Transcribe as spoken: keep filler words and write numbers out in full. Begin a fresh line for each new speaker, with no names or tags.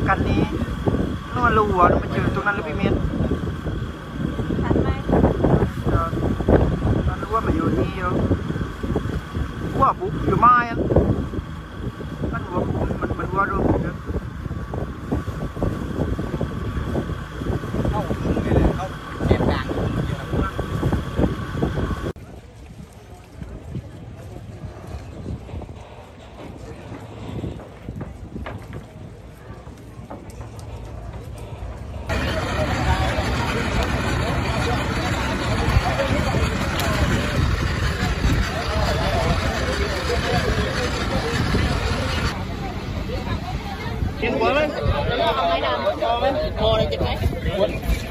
กันนี้นู่นรูอ่ะมันเจอตรงนั้นหรือพี่เมียนทันไหมมันรู้ว่ามันอยู่นี่อยู่ว่าบุกอยู่ไม้อ่ะมันว่ามันมันว่าดูเข้าเข้าเก็บด่างกินหัวไหมพอไหมพอเลยกินไหม